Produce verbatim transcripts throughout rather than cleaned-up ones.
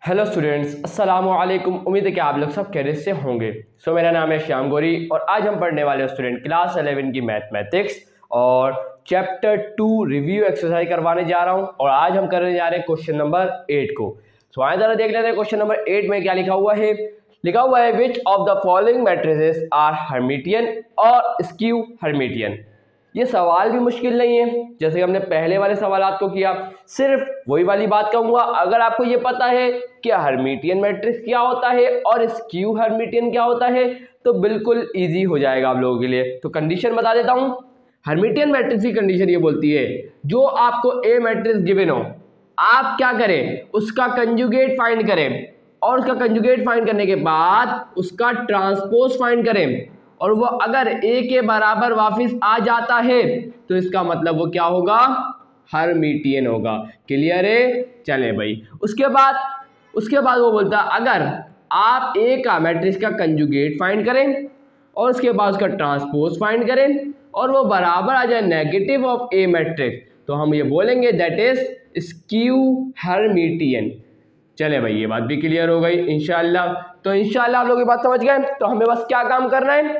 Hello students, अस्सलाम वालेकुम। उम्मीद है कि आप लोग सब खैरियत से होंगे। सो मेरा नाम है श्याम गौरी और आज हम पढ़ने वाले स्टूडेंट क्लास इलेवन की मैथमेटिक्स और चैप्टर टू रिव्यू एक्सरसाइज करवाने जा रहा हूं। और आज हम करने जा रहे हैं क्वेश्चन नंबर एट को। सो आए जरा देख लेते हैं क्वेश्चन नंबर एट में क्या लिखा हुआ है। लिखा हुआ है which of the following matrices are hermitian और स्क्यू हर्मिटियन। ये सवाल भी मुश्किल नहीं है, जैसे हमने पहले वाले सवालात को किया। सिर्फ वही वाली बात कहूँगा, अगर आपको ये पता है कि हर्मिटियन मैट्रिक्स क्या होता है और स्क्यू हर्मिटियन क्या होता है तो बिल्कुल इजी हो जाएगा आप लोगों के लिए। तो कंडीशन बता देता हूँ। हर्मिटियन मैट्रिक्स की कंडीशन ये बोलती है, जो आपको ए मैट्रिक्स गिवन हो, आप क्या करें, उसका कंजुगेट फाइंड करें और उसका कंजुगेट फाइंड करने के बाद उसका ट्रांसपोज फाइंड करें और वो अगर ए के बराबर वापस आ जाता है तो इसका मतलब वो क्या होगा, हर्मिटियन होगा। क्लियर है? चले भाई। उसके बाद उसके बाद वो बोलता है अगर आप ए का मैट्रिक्स का कंजुगेट फाइंड करें और उसके बाद उसका ट्रांसपोज फाइंड करें और वो बराबर आ जाए नेगेटिव ऑफ ए मैट्रिक्स, तो हम ये बोलेंगे दैट इज स्क्यू हर्मिटियन। चले भाई, ये बात भी क्लियर हो गई इंशाल्लाह। तो इंशाल्लाह आप लोग ये बात समझ गए। तो हमें बस क्या काम करना है,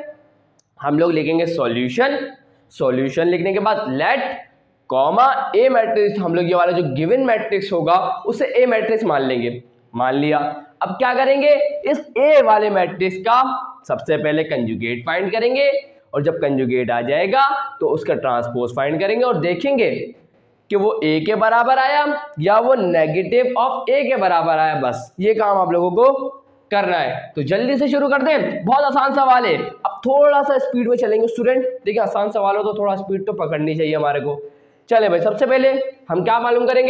हम लोग लिखेंगे सॉल्यूशन। सॉल्यूशन लिखने के बाद लेट कॉमा ए मैट्रिक्स, हम लोग ये वाला जो गिवन मैट्रिक्स होगा उसे ए मैट्रिक्स मान लेंगे। मान लिया। अब क्या करेंगे, इस ए वाले मैट्रिक्स का सबसे पहले कंजुगेट फाइंड करेंगे और जब कंजुगेट आ जाएगा तो उसका ट्रांसपोज फाइंड करेंगे और देखेंगे कि वो ए के बराबर आया या वो नेगेटिव ऑफ ए के बराबर आया। बस ये काम आप लोगों को करना है। तो जल्दी से शुरू कर दें, बहुत आसान सवाल है। अब थोड़ा सा स्पीड में चलेंगे स्टूडेंट। देखिए आसान सवाल हो तो थोड़ा स्पीड तो पकड़नी चाहिए हमारे को। चले भाई, सबसे पहले हम क्या मालूम करेंगे,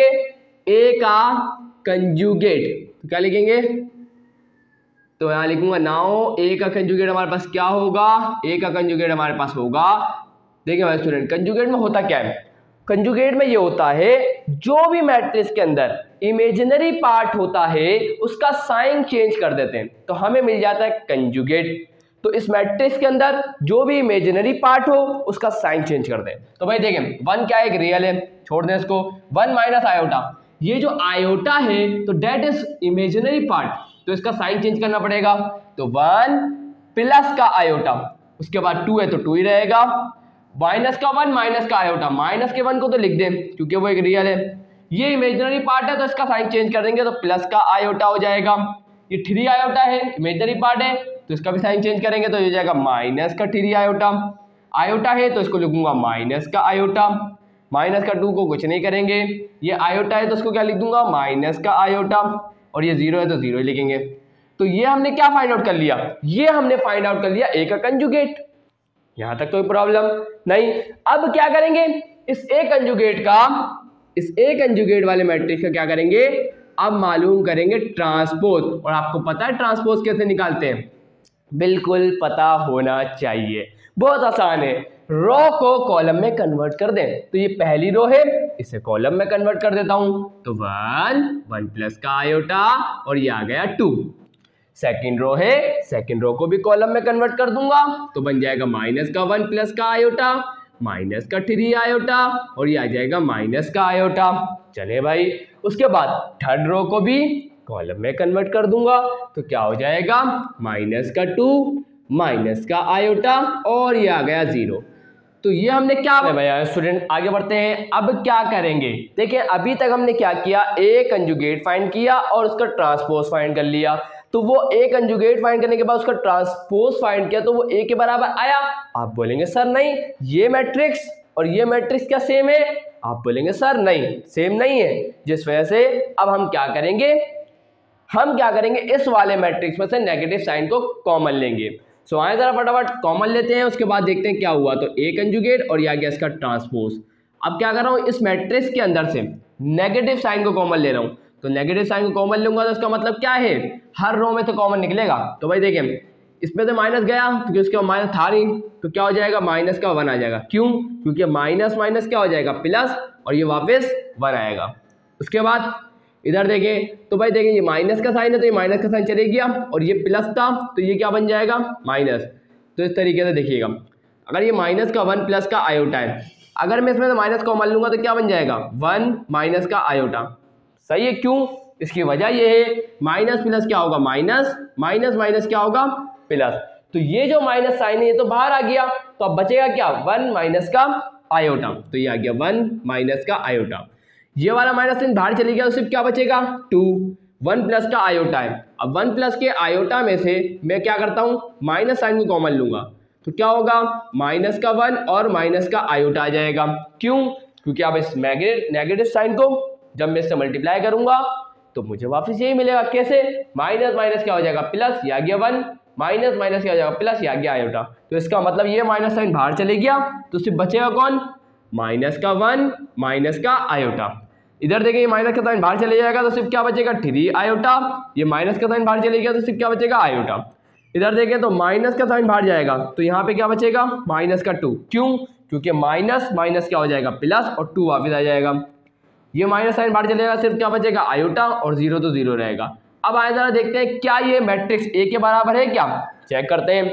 ए का कंजुगेट। तो क्या लिखेंगे, तो यहां लिखूंगा नाउ ए का कंजुगेट हमारे पास क्या होगा, ए का कंजुगेट हमारे पास होगा। देखिए भाई स्टूडेंट, कंजुगेट में होता क्या है, कंजुगेट में ये होता है जो भी मैट्रिक्स के अंदर इमेजिनरी पार्ट होता है उसका साइन चेंज कर देते हैं तो हमें मिल जाता है कंजुगेट। तो इस मैट्रिक्स के अंदर जो भी इमेजिनरी पार्ट हो उसका साइन चेंज कर दें। तो भाई देखें, वन क्या है, एक रियल है, छोड़ दें इसको। वन माइनस आयोटा, ये जो आयोटा है तो डेट इज इमेजिनरी पार्ट, तो इसका साइन चेंज करना पड़ेगा। तो वन प्लस का आयोटा, उसके बाद टू है तो टू ही रहेगा, माइनस का वन माइनस का आयोटा, माइनस के वन को तो लिख दें क्योंकि वो एक रियल है। ये इमेजिनरी पार्ट है तो इसका साइन चेंज कर देंगे तो प्लस का आयोटा हो जाएगा। ये थ्री आयोटा है, इमेजिनरी पार्ट है तो इसका भी साइन चेंज करेंगे तो ये हो जाएगा माइनस का थ्री आयोटा। आयोटा है तो इसको लिखूंगा माइनस का आयोटा। माइनस का टू को कुछ नहीं करेंगे, ये आयोटा है तो इसको क्या लिख दूंगा, माइनस का आयोटा। और ये जीरो है तो जीरो ही लिखेंगे। तो ये हमने क्या फाइंड आउट कर लिया, ये हमने फाइंड आउट कर लिया ए का कंजुगेट। यहां तक कोई प्रॉब्लम नहीं। अब क्या करेंगे, इस ए कंजुगेट का, इस ए कंजुगेट वाले मैट्रिक्स का क्या करेंगे, अब मालूम करेंगे ट्रांसपोज। और आपको पता है ट्रांसपोज कैसे निकालते हैं, बिल्कुल पता होना चाहिए, बहुत आसान है। रो को कॉलम में कन्वर्ट कर दें। तो ये पहली रो है, इसे कॉलम में कन्वर्ट कर देता हूं तो वन वन प्लस का आयोटा और ये आ गया टू। सेकेंड रो है, सेकेंड रो को भी कॉलम में कन्वर्ट कर दूंगा तो बन जाएगा माइनस का वन प्लस का आयोटा, माइनस का थ्री आयोटा और ये आ जाएगा माइनस का आयोटा। चले भाई, उसके बाद थर्ड रो को भी कॉलम में कन्वर्ट कर दूंगा तो क्या हो जाएगा, माइनस का टू माइनस का आयोटा और ये आ गया जीरो। तो ये हमने क्या भैया स्टूडेंट, आगे बढ़ते हैं। अब क्या करेंगे, देखिए अभी तक हमने क्या किया, ए कंजुगेट फाइंड किया और उसका ट्रांसपोज फाइंड कर लिया। तो वो ए कंजुगेट फाइंड करने के बाद उसका ट्रांसपोज फाइंड किया तो वो ए के बराबर आया। आप बोलेंगे सर नहीं, ये मैट्रिक्स और ये मैट्रिक्स क्या सेम है, आप बोलेंगे सर नहीं सेम नहीं है। जिस वजह से अब हम क्या करेंगे, हम क्या करेंगे, इस वाले मैट्रिक्स में से नेगेटिव साइन को कॉमन लेंगे। सो आए जरा फटाफट कॉमन लेते हैं, उसके बाद देखते हैं क्या हुआ। तो ए कंजुगेट और ये आ गया इसका ट्रांसपोज। अब क्या कर रहा हूँ, इस मैट्रिक्स के अंदर से नेगेटिव साइन को कॉमन ले रहा हूँ। तो नेगेटिव साइन को कॉमन लूंगा तो इसका मतलब क्या है, हर रो में तो कॉमन निकलेगा। तो भाई देखें, इसमें तो माइनस गया क्योंकि उसके माइनस था नहीं, तो क्या हो जाएगा, माइनस का वन आ जाएगा। क्यों, क्योंकि माइनस माइनस क्या हो जाएगा, प्लस, और ये वापस वन आएगा। उसके बाद इधर देखें तो भाई देखें, ये माइनस का साइन है तो ये माइनस का साइन चले गया और ये प्लस था तो ये क्या बन जाएगा, माइनस। तो इस तरीके से देखिएगा, अगर ये माइनस का वन प्लस का आयोटा है, अगर मैं इसमें से माइनस को मान लूंगा तो क्या बन जाएगा, वन माइनस का आयोटा। सही है, क्यों, इसकी वजह ये है माइनस प्लस क्या होगा माइनस, माइनस माइनस क्या होगा प्लस। तो ये जो माइनस साइन है ये तो बाहर आ गया, तो अब बचेगा क्या वन माइनस का आयोटा। तो ये आ गया वन माइनस का आयोटा। ये वाला माइनस साइन बाहर चली गया तो सिर्फ क्या बचेगा टू। वन प्लस का आयोटा है, अब वन प्लस के आयोटा में से मैं क्या करता हूँ माइनस साइन को कॉमन लूंगा, तो क्या होगा माइनस का वन और माइनस का आयोटा आ जाएगा। क्यों? क्योंकि अब इस नेगेटिव साइन को जब मैं इससे मल्टीप्लाई करूंगा तो मुझे वापस यही मिलेगा। कैसे? माइनस माइनस क्या हो जाएगा प्लस, ये आ गया वन, माइनस माइनस क्या हो जाएगा प्लस, ये आ गया आयोटा। तो इसका मतलब ये माइनस साइन बाहर चले गया तो सिर्फ बचेगा कौन माइनस का वन माइनस का आयोटा। इधर देखिए ये माइनस का साइन बाहर चले जाएगा तो सिर्फ क्या बचेगा थ्री आयोटा। ये माइनस का साइन बाहर चले गया तो सिर्फ क्या बचेगा आयोटा। इधर देखें तो माइनस का साइन बाहर जाएगा तो यहाँ पे क्या बचेगा माइनस का टू। क्यों? क्योंकि माइनस माइनस क्या हो जाएगा प्लस और टू वापस आ जाएगा। ये माइनस साइन बाहर चलेगा सिर्फ क्या बचेगा आयोटा और जीरो तो जीरो रहेगा। अब आए जरा देखते हैं क्या ये मैट्रिक्स ए के बराबर है क्या, चेक करते हैं।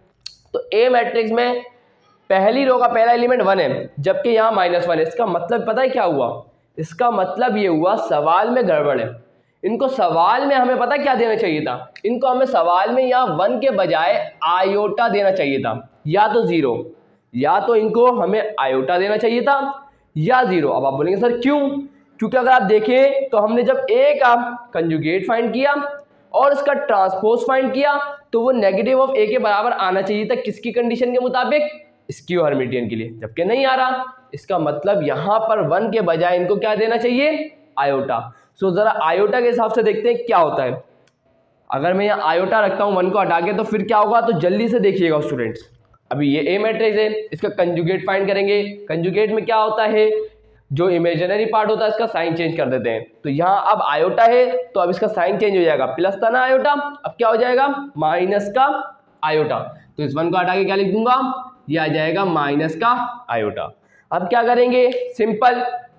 तो ए मैट्रिक्स में पहली रो का पहला एलिमेंट वन है जबकि यहाँ माइनस वन है। इसका मतलब पता है क्या हुआ? इसका मतलब ये हुआ सवाल में गड़बड़ है। इनको सवाल में हमें पता क्या देना चाहिए था, इनको हमें सवाल में यहाँ वन के बजाय आयोटा देना चाहिए था, या तो जीरो, या तो इनको हमें आयोटा देना चाहिए था या जीरो। अब आप बोलेंगे सर क्यों? क्योंकि अगर आप देखें तो हमने जब ए का कंजुगेट फाइंड किया और इसका ट्रांसपोज फाइंड किया तो वो नेगेटिव ऑफ ए के बराबर आना चाहिए था। किसकी कंडीशन के मुताबिक? स्क्यू हर्मिटियन के लिए, जबकि नहीं आ रहा। इसका मतलब यहाँ पर वन के बजाय इनको क्या देना चाहिए आयोटा। सो जरा आयोटा के हिसाब से देखते हैं क्या होता है। अगर मैं यहाँ आयोटा रखता हूँ वन को हटा के तो फिर क्या होगा, तो जल्दी से देखिएगा स्टूडेंट्स। अभी ये ए मैट्रिक्स है, इसका कंजुगेट फाइंड करेंगे। कंजुगेट में क्या होता है, जो इमेजिनरी पार्ट होता है इसका साइन चेंज कर देते हैं। तो यहाँ अब आयोटा है तो अब इसका साइन चेंज हो जाएगा, प्लस था ना आयोटा, अब क्या हो जाएगा माइनस का आयोटा। तो इस वन को हटा के क्या लिख दूंगा, ये आ जाएगा माइनस का आयोटा। अब क्या करेंगे, सिंपल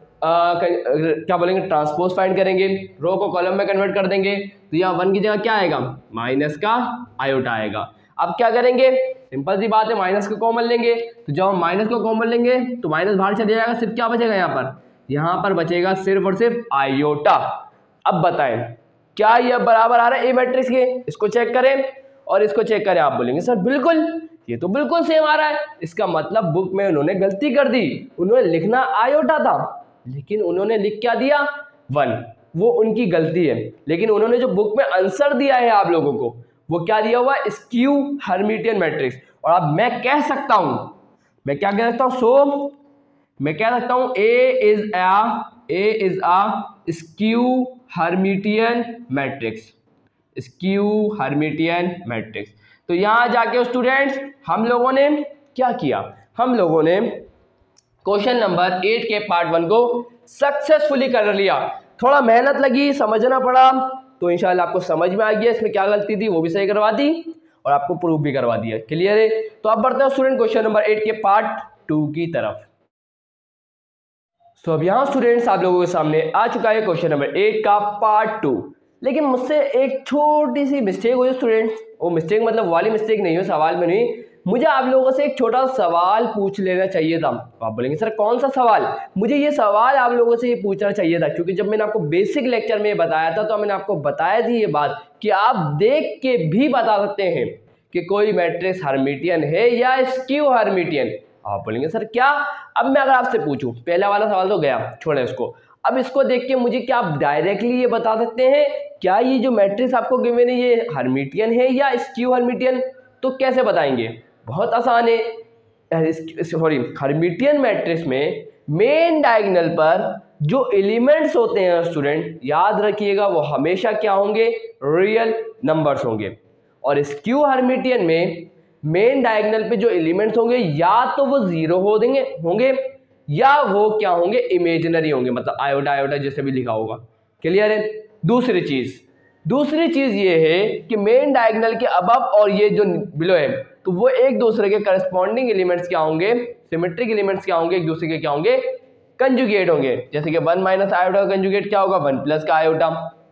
क्या बोलेंगे ट्रांसपोज फाइंड करेंगे, रो को कॉलम में कन्वर्ट कर देंगे। तो यहाँ वन की जगह क्या आएगा माइनस का आयोटा आएगा। अब क्या करेंगे, सिंपल सी बात है, माइनस को कॉमन लेंगे। तो जब हम माइनस को कॉमन लेंगे तो माइनस बाहर चले जाएगा, सिर्फ क्या बचेगा यहाँ पर, यहाँ पर बचेगा सिर्फ और सिर्फ आयोटा। अब बताएं क्या ये बराबर आ रहा है ए मैट्रिक्स के? इसको चेक करें और इसको चेक करें। आप बोलेंगे सर बिल्कुल, ये तो बिल्कुल सेम आ रहा है। इसका मतलब बुक में उन्होंने गलती कर दी, उन्होंने लिखना आयोटा था लेकिन उन्होंने लिख क्या दिया वन। वो उनकी गलती है, लेकिन उन्होंने जो बुक में आंसर दिया है आप लोगों को वो क्या दिया हुआ, स्क्यू हर्मिटियन मैट्रिक्स। और अब मैं कह सकता हूं, मैं क्या कह सकता हूं, सो मैं कह सकता हूं A is a A is a skew hermitian matrix, skew hermitian matrix. तो यहां जाके स्टूडेंट्स हम लोगों ने क्या किया, हम लोगों ने क्वेश्चन नंबर एट के पार्ट वन को सक्सेसफुली कर लिया। थोड़ा मेहनत लगी, समझना पड़ा, तो इंशाल्लाह आपको समझ में आ गया इसमें क्या गलती थी, वो भी सही करवा दी और आपको प्रूफ भी करवा दिया। क्लियर है? तो अब बढ़ते हैं स्टूडेंट क्वेश्चन नंबर एट के पार्ट टू की तरफ। सो so, अब यहाँ स्टूडेंट्स आप लोगों के सामने आ चुका है क्वेश्चन नंबर एट का पार्ट टू। लेकिन मुझसे एक छोटी सी मिस्टेक हुई स्टूडेंट्स, वो मिस्टेक मतलब वाली मिस्टेक नहीं हो, सवाल में नहीं, मुझे आप लोगों से एक छोटा सवाल पूछ लेना चाहिए था। आप बोलेंगे सर कौन सा सवाल? मुझे ये सवाल आप लोगों से ये पूछना चाहिए था, क्योंकि जब मैंने आपको बेसिक लेक्चर में बताया था तो मैंने आपको बताया थी ये बात कि आप देख के भी बता सकते हैं कि कोई मैट्रिक्स हर्मिटियन है या स्क्यू हर्मिटियन। आप बोलेंगे सर क्या? अब मैं अगर आपसे पूछूं, पहला वाला सवाल तो गया, छोड़े उसको। अब इसको देख के मुझे क्या आप डायरेक्टली ये बता सकते हैं क्या ये जो मैट्रिक्स आपको गिवन है ये हर्मिटियन है या स्क्यू हर्मिटियन? तो कैसे बताएंगे? बहुत आसान है। सॉरी, हर्मिटियन मैट्रिक्स में मेन डायगोनल पर जो एलिमेंट्स होते हैं स्टूडेंट, याद रखिएगा वो हमेशा क्या होंगे, रियल नंबर्स होंगे। और स्क्यू हर्मिटियन में मेन डायगोनल पे जो एलिमेंट्स होंगे या तो वो जीरो हो देंगे होंगे या वो क्या होंगे, इमेजिनरी होंगे, मतलब आयोटा आयोटा जैसे भी लिखा होगा। क्लियर है? दूसरी चीज दूसरी चीज ये है कि मेन डायगोनल के अबव और ये जो बिलो है तो वो एक दूसरे के करस्पॉन्डिंग एलिमेंट्स क्या होंगे, सिमेट्रिक एलिमेंट्स क्या होंगे, एक दूसरे के क्या होंगे, कंजुगेट होंगे। जैसे कि वन माइनस आयोटा का कंजुगेट क्या होगा, वन प्लस का आयोटा।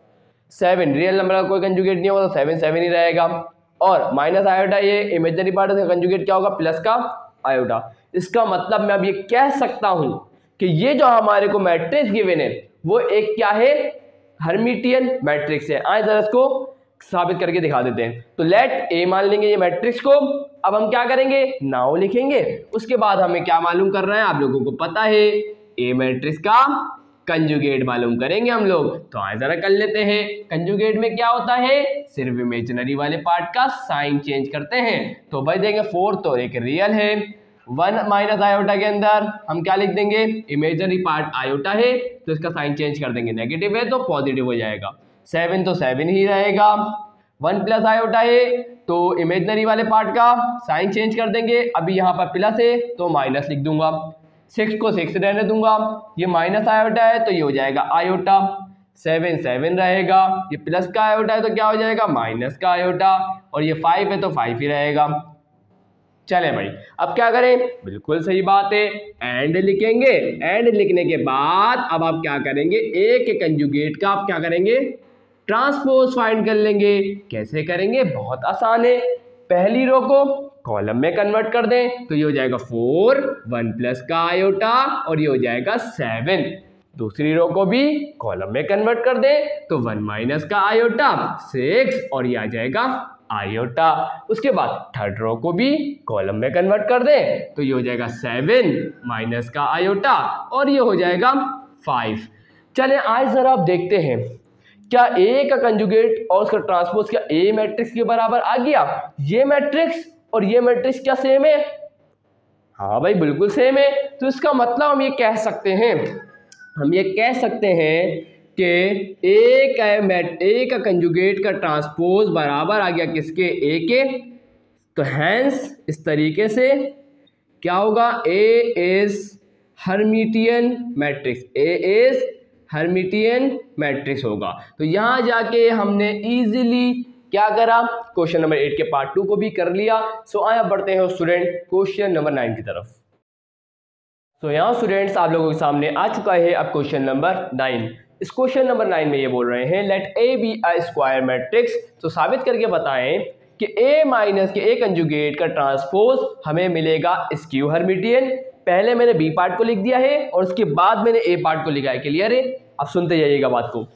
सेवन रियल नंबर का कोई कंजुगेट नहीं होगा तो सेवन सेवन ही रहेगा। और माइनस आयोटा ये इमेजिनरी पार्ट है, कंजुगेट क्या होगा, प्लस का आयोटा। इसका मतलब मैं अब ये कह सकता हूं कि ये जो हमारे को मैट्रिक्स गिवन है वो एक क्या है, हर्मिटियन मैट्रिक्स है। आए जरा इसको साबित करके दिखा देते हैं। तो लेट ए मान लेंगे ये मैट्रिक्स को। अब हम क्या करेंगे, नाउ लिखेंगे। उसके बाद हमें क्या मालूम कर रहे हैं, आप लोगों को पता है, ए मैट्रिक्स का कंजुगेट मालूम करेंगे हम लोग। तो आए जरा कर लेते हैं। कंजुगेट में क्या होता है, सिर्फ इमेजिनरी वाले पार्ट का साइन चेंज करते हैं। तो भाई देंगे फोर तो एक रियल है, वन माइनस आयोटा के अंदर हम क्या लिख देंगे, इमेजिनरी पार्ट आयोटा है तो इसका साइन चेंज कर देंगे, नेगेटिव है तो पॉजिटिव हो जाएगा। सेवन तो सेवन ही रहेगा, वन प्लस आयोटा है तो इमेजिनरी वाले पार्ट का साइन चेंज कर देंगे। अभी यहाँ पर प्लस है तो माइनस लिख दूंगा, सिक्स को सिक्स रहने दूंगा, ये माइनस आयोटा है तो ये हो जाएगा आयोटा। सेवन सेवन रहेगा, ये प्लस का आयोटा है तो क्या हो जाएगा, माइनस का आयोटा, और ये फाइव है तो फाइव ही रहेगा। चले भाई अब क्या करें, बिल्कुल सही बात है, एंड लिखेंगे। एंड लिखने के बाद अब आप क्या करेंगे, एक के कंजुगेट का आप क्या करेंगे, ट्रांसपोज फाइंड कर लेंगे। कैसे करेंगे, बहुत आसान है। पहली रो को कॉलम में कन्वर्ट कर दें तो ये हो जाएगा फोर, वन प्लस का आयोटा और ये हो जाएगा सेवन। दूसरी रो को भी कॉलम में कन्वर्ट कर दें तो वन माइनस का आयोटा सिक्स और ये आ जाएगा आयोटा। उसके बाद थर्ड रो को भी कॉलम में कन्वर्ट कर दें तो ये हो जाएगा सेवन माइनस का आयोटा और ये हो जाएगा फाइव। चलें आज जरा आप देखते हैं क्या ए का कंजुगेट और उसका ट्रांसपोज क्या ए मैट्रिक्स के बराबर आ गया। ये मैट्रिक्स और ये मैट्रिक्स क्या सेम है, हाँ भाई बिल्कुल सेम है। तो इसका मतलब हम ये कह सकते हैं, हम ये कह सकते हैं कि ए का मैट ए का कंजुगेट का ट्रांसपोज बराबर आ गया किसके, ए के। तो हैंस इस तरीके से क्या होगा, A is hermitian matrix, A is hermitian matrix होगा। तो यहाँ जाके हमने इजीली क्या करा, क्वेश्चन नंबर एट के पार्ट टू को भी कर लिया। सो आया बढ़ते हैं स्टूडेंट क्वेश्चन नंबर नाइन की तरफ। तो यहाँ स्टूडेंट्स आप लोगों के सामने आ चुका है अब क्वेश्चन नंबर नाइन। इस क्वेश्चन नंबर नाइन में ये बोल रहे हैं let A be a square matrix. तो साबित करके बताएं कि ए माइनस के ए कंजुगेट का ट्रांसपोज हमें मिलेगा स्क्यू हर्मिटियन। पहले मैंने बी पार्ट को लिख दिया है और उसके बाद मैंने ए पार्ट को लिखा है, क्लियर है। अब सुनते जाइएगा बात को।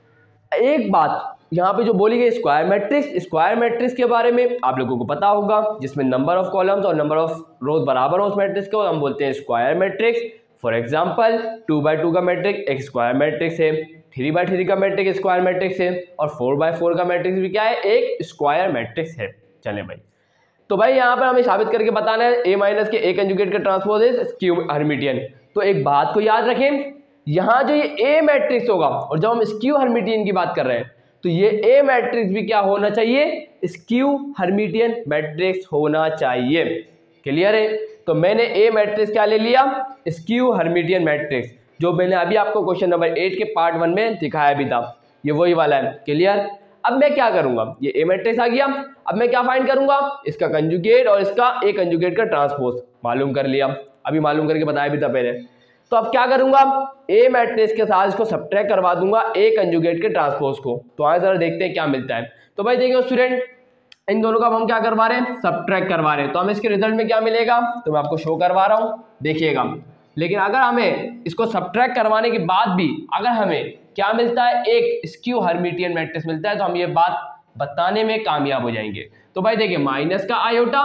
एक बात यहाँ पे जो बोली गई स्क्वायर मैट्रिक्स, स्क्वायर मैट्रिक्स के बारे में आप लोगों को पता होगा, जिसमें नंबर ऑफ कॉलम्स और नंबर ऑफ रोज बराबर हो उस मैट्रिक्स को हम बोलते हैं square matrix. For example two by two का मैट्रिक्स एक स्क्वायर मैट्रिक्स है, थ्री बाई थ्री का मैट्रिक्स स्क्वायर मैट्रिक्स है और फोर बाई फोर का मैट्रिक्स भी क्या है, एक स्क्वायर मैट्रिक्स है। चलें भाई, तो भाई यहाँ पर हमें साबित करके बताना है ए माइनस के ए कंजुगेट का ट्रांसपोज है स्क्यू हर्मिटियन। तो एक बात को याद रखें, यहाँ जो ये ए मैट्रिक्स होगा और जब हम स्क्यू हर्मिटियन की बात कर रहे हैं तो ये ए मैट्रिक्स भी क्या होना चाहिए, स्क्यू हर्मिटियन मैट्रिक्स होना चाहिए, क्लियर है। तो मैंने ए मैट्रिक्स क्या ले लिया, स्क्यू हर्मिटियन मैट्रिक्स, जो मैंने अभी आपको क्वेश्चन नंबर एट के पार्ट वन में दिखाया भी था, ये वही वाला है, क्लियर। अब मैं क्या करूंगा, ये ए मैट्रिक्स आ गया, अब मैं क्या फाइंड करूंगा, इसका कंजुगेट और इसका ए कंजुगेट का ट्रांसपोज मालूम कर लिया, अभी मालूम करके बताया भी था पहले। तो अब क्या करूंगा, ए मैट्रिक्स के साथ इसको सब्ट्रैक्ट करवा दूंगा ए कंजुगेट के ट्रांसपोज को। तो आए जरा देखते हैं क्या मिलता है। तो भाई देखिए स्टूडेंट, इन दोनों का हम क्या करवा रहे हैं, सब्ट्रैक्ट करवा रहे हैं। तो हमें इसके रिजल्ट में क्या मिलेगा, तो मैं आपको शो करवा रहा हूँ, देखिएगा। लेकिन अगर हमें इसको सब्ट्रैक्ट करवाने के बाद भी अगर हमें क्या मिलता है, एक स्क्यू हर्मिटियन मैट्रिक्स मिलता है, तो हम ये बात बताने में कामयाब हो जाएंगे। तो भाई देखिए माइनस का आयोटा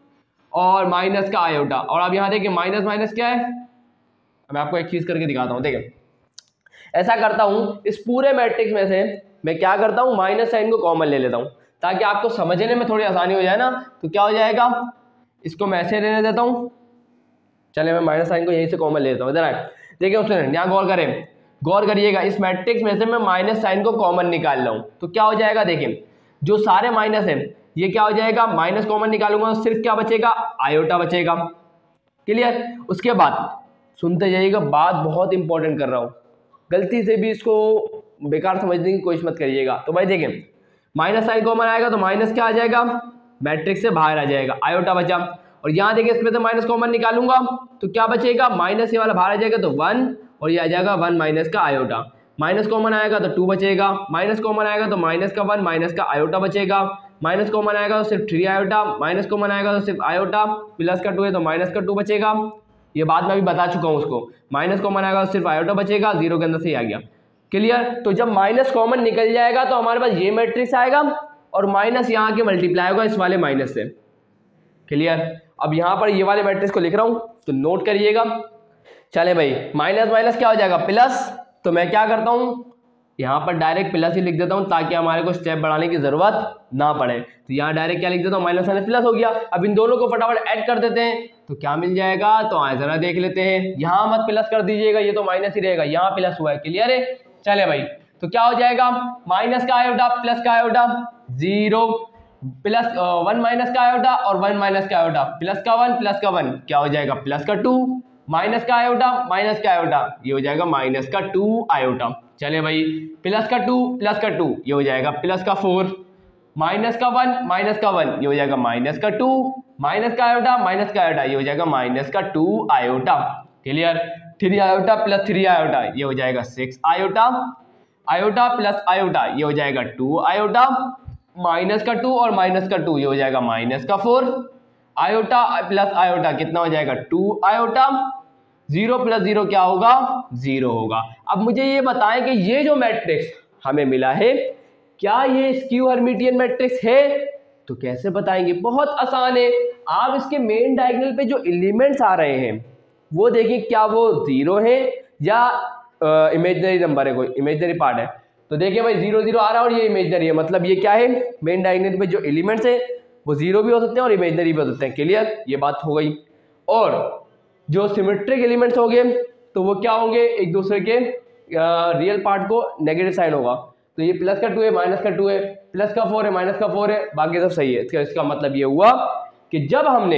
और माइनस का आयोटा, और अब यहाँ देखिए माइनस माइनस क्या है, मैं आपको एक चीज करके दिखाता हूँ। देखिए ऐसा करता हूँ, इस पूरे मैट्रिक्स में से मैं क्या करता हूँ, माइनस साइन को कॉमन ले लेता हूँ ताकि आपको समझने में थोड़ी आसानी हो जाए ना। तो क्या हो जाएगा, इसको मैं ऐसे लेने देता हूँ, चले मैं माइनस साइन को यहीं से कॉमन ले लेता हूँ। इधर आए, देखिए स्टूडेंट यहाँ गौर करें, गौर करिएगा, इस मैट्रिक्स में से मैं माइनस साइन को कॉमन निकाल रहा हूँ। तो क्या हो जाएगा, देखिए जो सारे माइनस है ये क्या हो जाएगा, माइनस कॉमन निकालूंगा तो सिर्फ क्या बचेगा, आयोटा बचेगा, क्लियर। उसके बाद सुनते जाइएगा, बात बहुत इंपॉर्टेंट कर रहा हूँ, गलती से भी इसको बेकार समझने की कोशिश मत करिएगा। तो भाई देखिए माइनस साइन कॉमन आएगा तो माइनस क्या आ जाएगा, मैट्रिक्स से बाहर आ जाएगा, आयोटा बचा। और यहाँ देखिए इसमें से माइनस कॉमन निकालूंगा तो क्या बचेगा, माइनस ये वाला बाहर आ जाएगा तो वन और ये आ जाएगा वन माइनस का आयोटा। माइनस कॉमन आएगा तो टू बचेगा, माइनस कॉमन आएगा तो माइनस का वन माइनस का आयोटा बचेगा, माइनस कॉमन आएगा तो सिर्फ थ्री आयोटा, माइनस कॉमन आएगा तो सिर्फ आयोटा, प्लस का टू है तो माइनस का टू बचेगा। ये बात मैं अभी बता चुका हूँ उसको, माइनस कॉमन आएगा तो सिर्फ आयोटा बचेगा, जीरो के अंदर से ही आ गया, क्लियर। तो जब माइनस कॉमन निकल जाएगा तो हमारे पास ये मैट्रिक्स आएगा और माइनस यहाँ के मल्टीप्लाई होगा इस वाले माइनस से। क्लियर। अब यहाँ पर ये वाले मैट्रिक्स को लिख रहा हूँ तो नोट करिएगा। चले भाई, माइनस माइनस क्या हो जाएगा प्लस, तो मैं क्या करता हूँ यहाँ पर डायरेक्ट प्लस ही लिख देता हूँ ताकि हमारे को स्टेप बढ़ाने की जरूरत ना पड़े। तो यहाँ डायरेक्ट क्या लिख देता हूँ, माइनस माइनस प्लस हो गया। अब इन दोनों को फटाफट ऐड कर देते हैं तो क्या मिल जाएगा, तो आए जरा देख लेते हैं। यहाँ मत प्लस कर दीजिएगा, ये तो माइनस ही रहेगा, यहाँ प्लस हुआ है। क्लियर है। चले भाई, तो क्या हो जाएगा, माइनस का आयोटा प्लस का iota zero, plus one minus का आयोटा और वन माइनस का आयोटा, प्लस का वन प्लस का वन क्या हो जाएगा, प्लस का टू, माइनस का आयोटा माइनस का आयोटा ये हो जाएगा माइनस का टू आयोटा। चले भाई, प्लस का टू प्लस का टू ये हो जाएगा प्लस का फोर, माइनस का वन माइनस का वन ये हो जाएगा माइनस का टू, माइनस का आयोटा माइनस का आयोटा ये हो जाएगा माइनस का two iota. Clear. Three iota plus three iota ये हो जाएगा six iota, iota plus iota ये हो जाएगा टू आयोटा, माइनस का टू और माइनस का टू ये हो जाएगा माइनस का फोर, आयोटा प्लस आयोटा कितना हो जाएगा two iota, zero plus zero क्या होगा, जीरो होगा। अब मुझे ये बताएं कि ये जो मैट्रिक्स हमें मिला है क्या ये स्क्यू हर्मिटियन मैट्रिक्स है, तो कैसे बताएंगे, बहुत आसान है। आप इसके मेन डायगोनल पे जो एलिमेंट्स आ रहे हैं वो देखिए क्या वो जीरो है या इमेजिनरी नंबर है, कोई इमेजिनरी पार्ट है। तो देखिए भाई जीरो जीरो आ रहा है और ये इमेजिनरी है, मतलब ये क्या है, मेन डायगोनल पे जो एलिमेंट्स है वो जीरो भी हो सकते हैं और इमेजिनरी भी हो सकते हैं। क्लियर, ये बात हो गई। और जो सिमेट्रिक एलिमेंट्स हो गए तो वो क्या होंगे, एक दूसरे के रियल पार्ट को नेगेटिव साइन होगा। तो ये प्लस का टू है माइनस का टू है, प्लस का फोर है माइनस का फोर है, बाकी सब सही है। इसका इसका मतलब ये हुआ कि जब हमने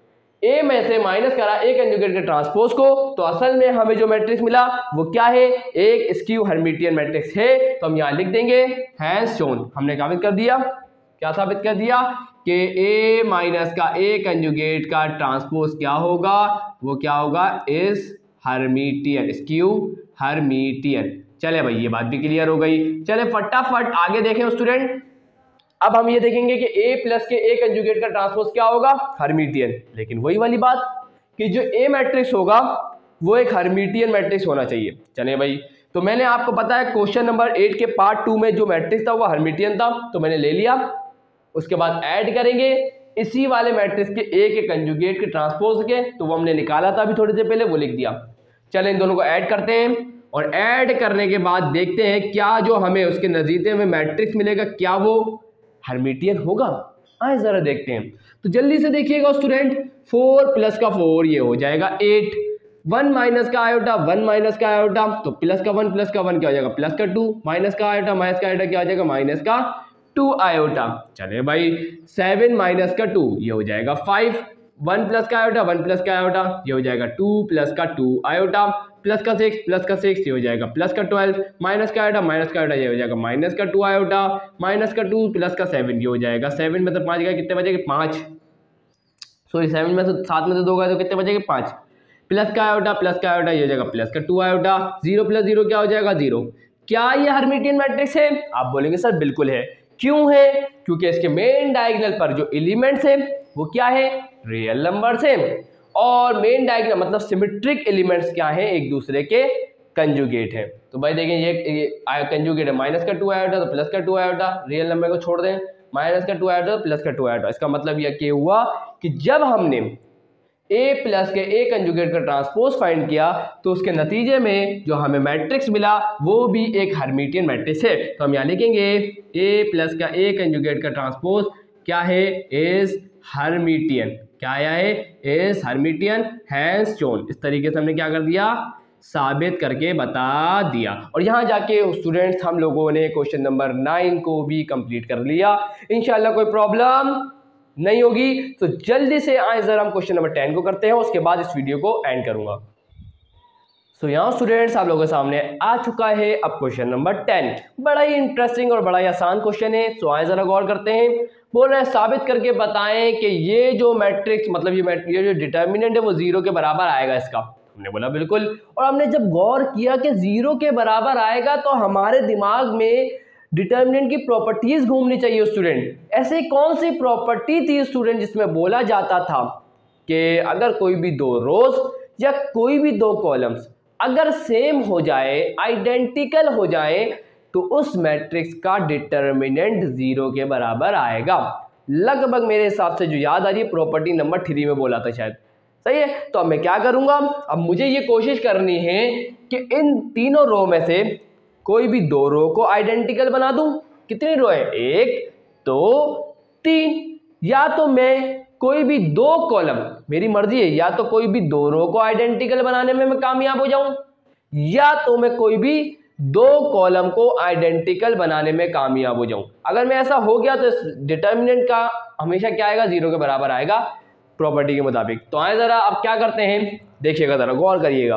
ए में से माइनस करा ए कंजुगेट के ट्रांसपोज को तो असल में हमें जो मैट्रिक्स मिला वो क्या है, एक स्क्यू हर्मिटियन मैट्रिक्स है। तो हम यहाँ लिख देंगे हैज शोन। हमने साबित कर दिया, क्या साबित कर दिया कि ए माइनस का ए कंजुगेट का ट्रांसपोज क्या होगा, वो क्या होगा, इज हर्मिटियन, स्क्यू हर्मिटियन। चले भाई, ये बात भी क्लियर हो गई। चले फटाफट आगे देखें स्टूडेंट। अब हम ये देखेंगे कि a प्लस के a कंजुगेट का ट्रांसपोज क्या होगा, हर्मिटियन। लेकिन वही वाली बात कि जो a मैट्रिक्स होगा वो एक हर्मिटियन मैट्रिक्स होना चाहिए। चले भाई, तो मैंने आपको पता है क्वेश्चन नंबर एट के पार्ट टू में जो मैट्रिक्स था वो हर्मिटियन था, तो मैंने ले लिया। उसके बाद ऐड करेंगे इसी वाले मैट्रिक्स के a के कंजुगेट के ट्रांसपोज के, तो वो हमने निकाला था अभी थोड़ी देर पहले, वो लिख दिया। चले इन दोनों को ऐड करते हैं और ऐड करने के बाद देखते हैं क्या जो हमें उसके नतीजे में मैट्रिक्स मिलेगा क्या वो हर्मिटियन होगा। आए जरा देखते हैं। तो जल्दी से देखिएगा स्टूडेंट, फोर प्लस का फोर ये हो जाएगा एट, वन माइनस का आयोटा वन माइनस का आयोटा तो प्लस का वन प्लस का वन क्या हो जाएगा, प्लस का टू, माइनस का आयोटा माइनस का आयोटा क्या हो जाएगा, माइनस का टू आयोटा। चले भाई, सेवन माइनस का टू ये हो जाएगा फाइव, वन प्लस का आयोटा वन प्लस का आयोटा ये हो जाएगा टू प्लस का टू आयोटा, प्लस का सिक्स प्लस का सिक्स ये हो जाएगा प्लस का ट्वेल्व, माइनस का आयोटा माइनस का आयोटा ये हो जाएगा माइनस का टू आयोटा, माइनस का टू प्लस का सेवन ये हो जाएगा सेवन में से पाँच गया कितने बचेंगे, पाँच, सॉरी सेवन में से सात में से दो गए तो कितने बचेंगे, पाँच, प्लस का आयोटा प्लस का आयोटा ये हो जाएगा प्लस का two iota, zero plus zero क्या हो जाएगा, जीरो। क्या ये हर्मिटियन मैट्रिक्स है, आप बोलेंगे सर बिल्कुल है। क्यों है, क्योंकि इसके मेन डायगोनल पर जो एलिमेंट्स है वो क्या है, रियल नंबर्स है, और मेन डायगोनल मतलब सिमेट्रिक एलिमेंट्स क्या है, एक दूसरे के कंजुगेट है। तो भाई देखें ये कंजुगेट है, माइनस का टू आयोटा तो प्लस का टू आयोटा, रियल नंबर को छोड़ दें, माइनस का टू आयोटा तो प्लस का टू आयोटा। इसका मतलब यह क्या हुआ कि जब हमने a प्लस के a कंजुगेट का ट्रांसपोज फाइंड किया तो उसके नतीजे में जो हमें मैट्रिक्स मिला वो भी एक हर्मिटियन मैट्रिक्स है। तो हम यहाँ लिखेंगे a प्लस का a कंजुगेट का ट्रांसपोज क्या है, इज हर्मिटियन। क्या आया है, इज हर्मिटियन हैज शोन। इस तरीके से हमने क्या कर दिया, साबित करके बता दिया। और यहाँ जाके स्टूडेंट्स हम लोगों ने क्वेश्चन नंबर नाइन को भी कंप्लीट कर लिया। इंशाल्लाह कोई प्रॉब्लम नहीं होगी। तो जल्दी से आए जरा हम क्वेश्चन नंबर टेन को करते हैं, उसके बाद इस वीडियो को एंड करूंगा। सो so, यहाँ स्टूडेंट्स आप लोगों के सामने आ चुका है अब क्वेश्चन नंबर टेन। बड़ा ही इंटरेस्टिंग और बड़ा ही आसान क्वेश्चन है। सो so, आए जरा गौर करते हैं। बोल रहे हैं साबित करके बताएं कि ये जो मैट्रिक्स मतलब ये मैट्रिक्स ये जो डिटर्मिनेंट है वो जीरो के बराबर आएगा इसका। हमने बोला बिल्कुल, और हमने जब गौर किया कि जीरो के बराबर आएगा तो हमारे दिमाग में डिटर्मिनेंट की प्रॉपर्टीज घूमनी चाहिए स्टूडेंट। ऐसे कौन सी प्रॉपर्टी थी स्टूडेंट जिसमें बोला जाता था कि अगर कोई भी दो रोज या कोई भी दो कॉलम्स अगर सेम हो जाए, आइडेंटिकल हो जाए, तो उस मैट्रिक्स का डिटर्मिनेंट जीरो के बराबर आएगा। लगभग मेरे हिसाब से जो याद आ रही है प्रॉपर्टी नंबर थ्री में बोला था शायद, सही है। तो अब मैं क्या करूंगा, अब मुझे ये कोशिश करनी है कि इन तीनों रो में से कोई भी दो रो को आइडेंटिकल बना दूं। कितनी रो है, एक दो तीन, या तो मैं कोई भी दो कॉलम, मेरी मर्जी है, या तो कोई भी दो रो को आइडेंटिकल बनाने में मैं कामयाब हो जाऊं, या तो मैं कोई भी दो कॉलम को आइडेंटिकल बनाने में कामयाब हो जाऊं। अगर मैं ऐसा हो गया तो डिटर्मिनेंट का हमेशा क्या आएगा, जीरो के बराबर आएगा प्रॉपर्टी के मुताबिक। तो आए जरा अब क्या करते हैं, देखिएगा जरा गौर करिएगा।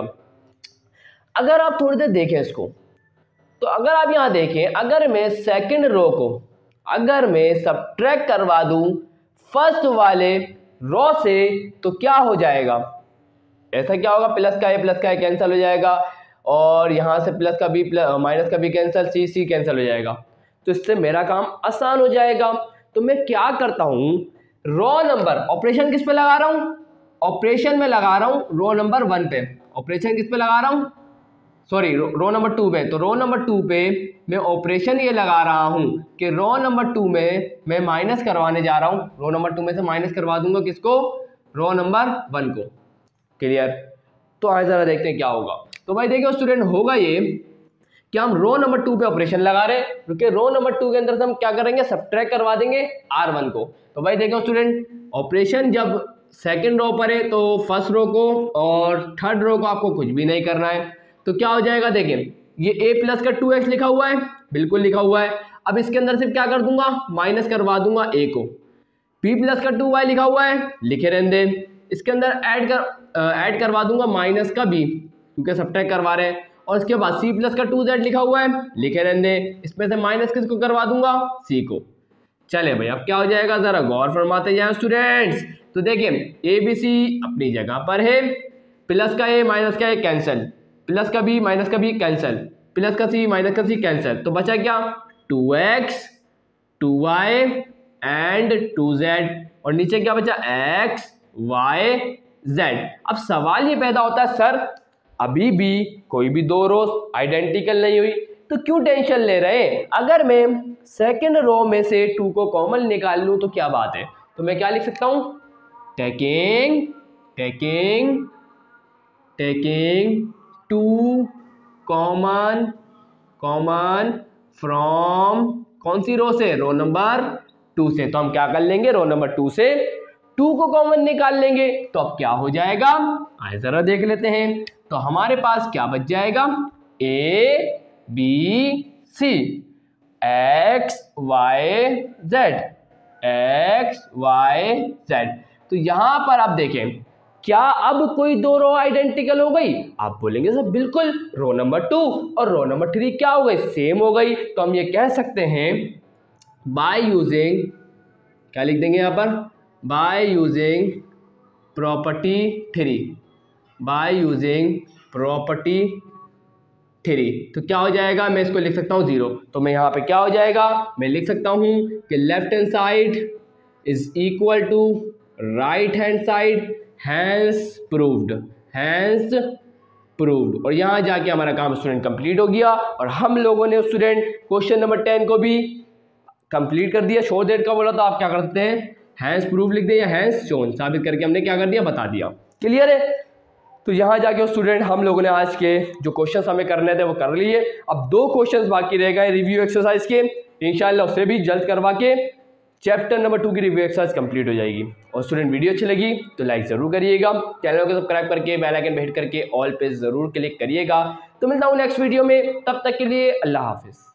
अगर आप थोड़ी देर देखें इसको, तो अगर आप यहां देखें, अगर मैं सेकंड रो को अगर मैं सबट्रैक्ट करवा दूं फर्स्ट वाले रो से, तो क्या हो जाएगा, ऐसा क्या होगा, प्लस का ए प्लस का ए कैंसिल हो जाएगा, और यहां से प्लस का बी माइनस का B cancel, C C cancel हो जाएगा। तो इससे मेरा काम आसान हो जाएगा। तो मैं क्या करता हूं, रो नंबर, ऑपरेशन किस पे लगा रहा हूं, ऑपरेशन में लगा रहा हूं रो नंबर वन पे, ऑपरेशन किस पे लगा रहा हूं, sorry row, row number two पे। तो रो नंबर टू पे मैं ऑपरेशन ये लगा रहा हूं कि रो नंबर टू में मैं माइनस करवाने जा रहा हूं, रो नंबर टू में से माइनस करवा दूंगा किसको, रो नंबर वन को। क्लियर। तो आज जरा देखते हैं क्या होगा। तो भाई देखिए स्टूडेंट, होगा ये कि हम रो नंबर टू पे ऑपरेशन लगा रहे हैं, क्योंकि रो नंबर टू के अंदर से हम क्या करेंगे, सबट्रैक्ट करवा देंगे आर वन को। तो भाई देखो स्टूडेंट, ऑपरेशन जब सेकंड रो पर है तो फर्स्ट रो को और थर्ड रो को आपको कुछ भी नहीं करना है। तो क्या हो जाएगा, देखिए ये a प्लस का टू एक्स लिखा हुआ है, बिल्कुल लिखा हुआ है। अब इसके अंदर सिर्फ क्या कर दूंगा, माइनस करवा दूंगा a को। p प्लस का टू वाई लिखा हुआ है, लिखे रहने दें। इसके अंदर ऐड कर ऐड करवा दूंगा माइनस का b, क्योंकि सबट्रैक्ट करवा रहे हैं। और इसके बाद c प्लस का टू जेड लिखा हुआ है, लिखे रहने दें। इसमें से माइनस किसको करवा दूंगा, c को। चले भाई, अब क्या हो जाएगा, जरा गौर फरमाते जाएं स्टूडेंट्स। तो देखिए ए बी सी अपनी जगह पर है, प्लस का ए माइनस का ए कैंसिल, प्लस का बी माइनस का बी कैंसिल, प्लस का सी माइनस का सी कैंसिल। तो बचा क्या, two x two y and two z, और नीचे क्या बचा, एक्स वाई जेड। अब सवाल ये पैदा होता है, सर अभी भी कोई भी दो रो आइडेंटिकल नहीं हुई, तो क्यों टेंशन ले रहे हैं, अगर मैं सेकंड रो में से टू को कॉमन निकाल लूं तो क्या बात है। तो मैं क्या लिख सकता हूं, taking taking taking two common common from कौन सी रो से, रो नंबर टू से। तो हम क्या कर लेंगे, रो नंबर टू से टू को कॉमन निकाल लेंगे। तो अब क्या हो जाएगा, आइए जरा देख लेते हैं। तो हमारे पास क्या बच जाएगा, A B C, X Y Z, X Y Z. तो यहां पर आप देखें, क्या अब कोई दो रो आइडेंटिकल हो गई, आप बोलेंगे सर बिल्कुल, रो नंबर टू और रो नंबर थ्री क्या हो गई, सेम हो गई। तो हम ये कह सकते हैं बाय यूजिंग, क्या लिख देंगे यहां पर, by using property three, by using property three. तो क्या हो जाएगा, मैं इसको लिख सकता हूँ जीरो। तो मैं यहाँ पे क्या हो जाएगा, मैं लिख सकता हूँ कि left hand side is equal to right hand side, hence proved, hence proved. और यहाँ जाके हमारा काम स्टूडेंट कंप्लीट हो गया, और हम लोगों ने स्टूडेंट क्वेश्चन नंबर टेन को भी कंप्लीट कर दिया। शो डेट का बोला तो आप क्या कर सकते हैं, हैंस प्रूव लिख दें या हैंस शोन, साबित करके हमने क्या कर दिया, बता दिया। क्लियर है। तो यहाँ जाके स्टूडेंट हम लोगों ने आज के जो क्वेश्चंस हमें करने थे वो कर लिए। अब दो क्वेश्चंस बाकी रह गए रिव्यू एक्सरसाइज के, इंशाल्लाह उससे भी जल्द करवा के चैप्टर नंबर टू की रिव्यू एक्सरसाइज कंप्लीट हो जाएगी। और स्टूडेंट वीडियो अच्छी लगी तो लाइक ज़रूर करिएगा, चैनल को सब्सक्राइब करके बेल आइकन पे हिट करके ऑल पे ज़रूर क्लिक करिएगा। तो मिलता हूँ नेक्स्ट वीडियो में, तब तक के लिए अल्लाह हाफिज़।